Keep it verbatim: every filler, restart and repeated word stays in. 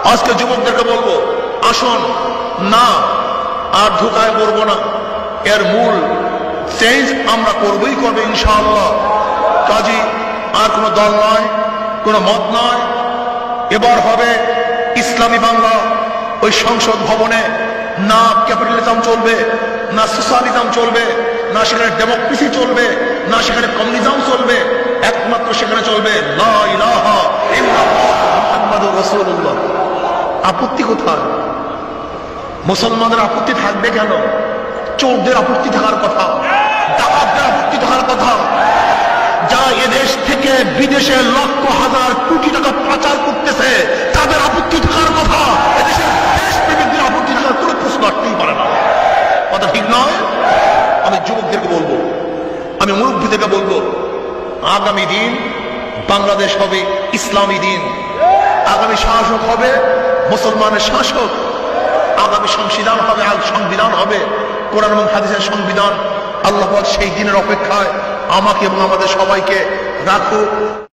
আজকে যুবকদেরকে বলবো, আসুন না আর ধোঁকায় পড়বো না, এর মূল চেঞ্জ আমরা করবই করবে ইনশাআল্লাহ। কাজী আর কোনো দল নয়, কোনো মত নয়, এবার হবে ইসলামী বাংলা। ওই সংসদ ভবনে না ক্যাপিটালিজম চলবে, না সোশ্যালিজম চলবে, না সেখানে ডেমোক্রেসি চলবে, না সেখানে কমিউনিজম চলবে, একমাত্র সেখানে চলবে লা ইলাহা ইল্লাল্লাহ মুহাম্মাদুর রাসূলুল্লাহ। আপত্তি কোথায়? মুসলমানদের আপত্তি থাকবে কেন? চোরদের আপত্তি থাকার কথা, ডাকাতদের আপত্তি থাকার কথা, যা এদেশ থেকে বিদেশে লক্ষ হাজার কোটি টাকা পাচার করতেছে তাদের আপত্তি থাকার কথা। এদেশের দেশপ্রেমিকদের আপত্তি থাকার কোনো প্রশ্ন আসতেই পারে না। কথা ঠিক নয়? আমি যুবকদেরকে বলবো, আমি মুরব্বীদেরকে বলবো, আগামী দিন বাংলাদেশ হবে ইসলামী দিন। আগামী শাসক হবে মুসলমানের শাসক। আগামী সংবিধান হবে, আল সংবিধান হবে কোরআন এবং হাদিসের সংবিধান। আল্লাহ পাক সেই দিনের অপেক্ষায় আমাকে এবং আমাদের সবাইকে রাখুক।